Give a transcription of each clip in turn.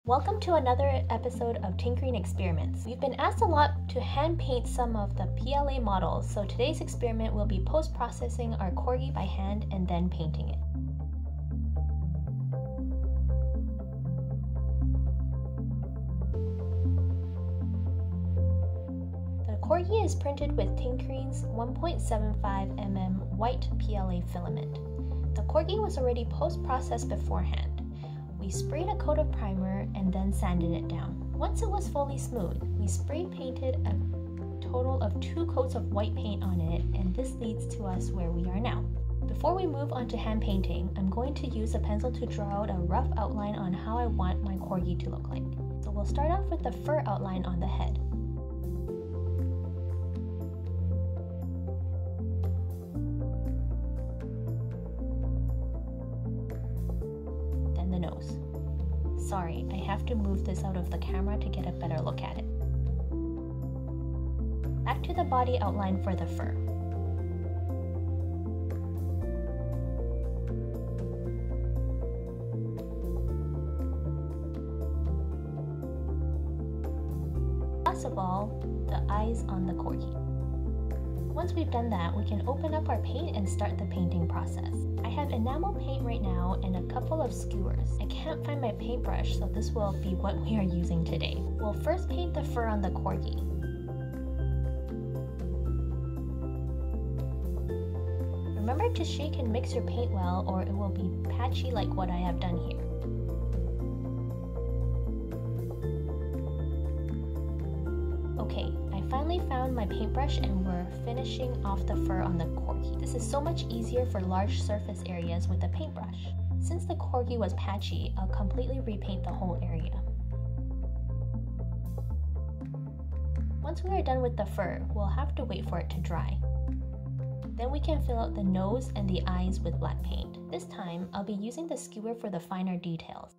Welcome to another episode of Tinkerine Experiments. We've been asked a lot to hand paint some of the PLA models, so today's experiment will be post-processing our corgi by hand and then painting it. The corgi is printed with Tinkerine's 1.75mm white PLA filament. The corgi was already post-processed beforehand. We sprayed a coat of primer and then sanded it down. Once it was fully smooth, we spray painted a total of 2 coats of white paint on it, and this leads to us where we are now. Before we move on to hand painting, I'm going to use a pencil to draw out a rough outline on how I want my corgi to look like. So we'll start off with the fur outline on the head. Nose. Sorry, I have to move this out of the camera to get a better look at it. Back to the body outline for the fur. Last of all, the eyes on the corgi. Once we've done that, we can open up our paint and start the painting process. I have enamel paint right now and a couple of skewers. I can't find my paintbrush, so this will be what we are using today. We'll first paint the fur on the corgi. Remember to shake and mix your paint well, or it will be patchy like what I have done here. Okay, I finally found my paintbrush and we're finishing off the fur on the corgi. This is so much easier for large surface areas with a paintbrush. Since the corgi was patchy, I'll completely repaint the whole area. Once we are done with the fur, we'll have to wait for it to dry. Then we can fill out the nose and the eyes with black paint. This time, I'll be using the skewer for the finer details.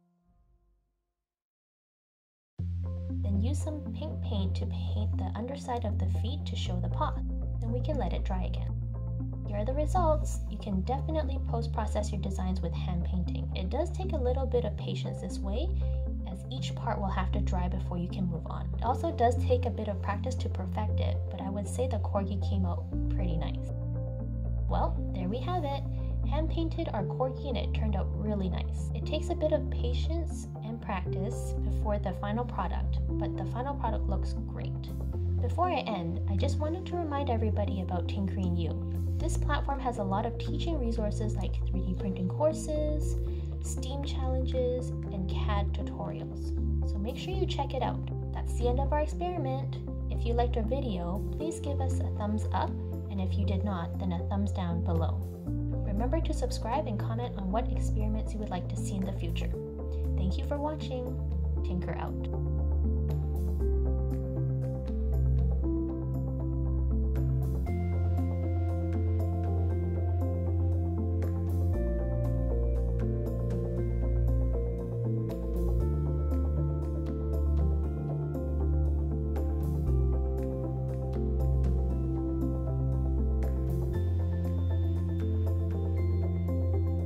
Then use some pink paint to paint the underside of the feet to show the paw. Then we can let it dry again. Here are the results. You can definitely post-process your designs with hand painting. It does take a little bit of patience this way, as each part will have to dry before you can move on. It also does take a bit of practice to perfect it, but I would say the corgi came out pretty nice. Well, there we have it. Hand painted our corgi and it turned out really nice. It takes a bit of patience and practice before the final product, but the final product looks great. Before I end, I just wanted to remind everybody about Tinkerine U. This platform has a lot of teaching resources like 3D printing courses, STEAM challenges, and CAD tutorials. So make sure you check it out. That's the end of our experiment. If you liked our video, please give us a thumbs up, and if you did not, then a thumbs down below. Remember to subscribe and comment on what experiments you would like to see in the future. Thank you for watching. Tinker out.